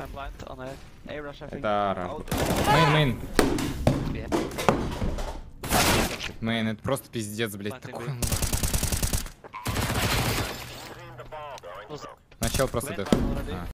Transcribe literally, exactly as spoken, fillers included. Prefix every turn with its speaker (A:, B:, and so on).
A: I'm blind on A. A rush, I think.
B: Это Ара.
A: Out.
B: Мейн, мейн.
A: Yeah.
B: Мейн, это просто пиздец, блядь,
A: Planting
B: такой.
A: B. Was
B: Начал просто
A: Wait,
B: деф.
A: I'm already.
B: А.